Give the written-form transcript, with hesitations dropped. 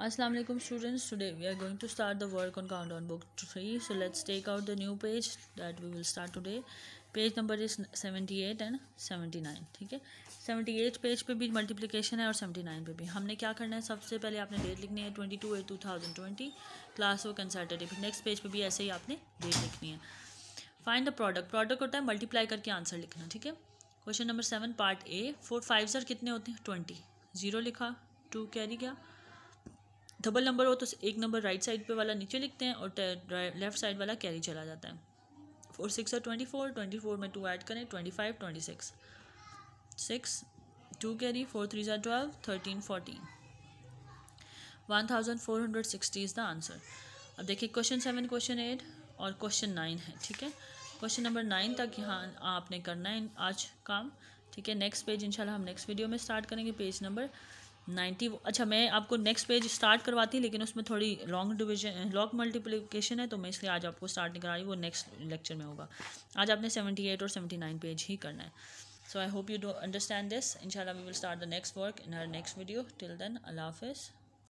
Assalamu alaikum students. Today we are going to start the work on countdown book 3. So let's take out the new page that we will start today. Page number is 78 and 79. ठीक है, 78 page पे भी multiplication है और 79 पे भी. हमने क्या करना है, सबसे पहले आपने डेट लिखनी है 22/8/2020, क्लास वर्क एंड सैटरडे. फिर नेक्स्ट पेज पे भी ऐसे ही आपने डेट लिखनी है. Find the product. प्रोडक्ट होता है मल्टीप्लाई करके आंसर लिखना. ठीक है, question number 7 part A. 4 5 sir कितने होते हैं 20. 0 लिखा, 2 कैरी गया. डबल नंबर हो तो एक नंबर राइट साइड पे वाला नीचे लिखते हैं और लेफ्ट साइड वाला कैरी चला जाता है. 4 6 24. 24 में 2 ऐड करें 25 26. 6 2 कैरी. 4 3 12. 13 14. 1460 is the answer. अब देखिए क्वेश्चन 7, क्वेश्चन 8 और क्वेश्चन 9 है. ठीक है, क्वेश्चन नंबर 9 तक यहाँ आपने करना है आज काम. ठीक है, नेक्स्ट पेज इंशाल्लाह हम नेक्स्ट वीडियो में स्टार्ट करेंगे. Page number 90. अच्छा, मैं आपको नेक्स्ट पेज स्टार्ट करवाती हूँ लेकिन उसमें थोड़ी लॉन्ग डिवीजन लॉन्ग मल्टीप्लिकेशन है तो मैं इसलिए आज आपको स्टार्ट नहीं करा रही, वो नेक्स्ट लेक्चर में होगा. आज आपने 78 और 79 पेज ही करना है. So I hope you do understand this. इंशाल्लाह we will start the next work in our next video. Till then, अल्लाह हाफिज़.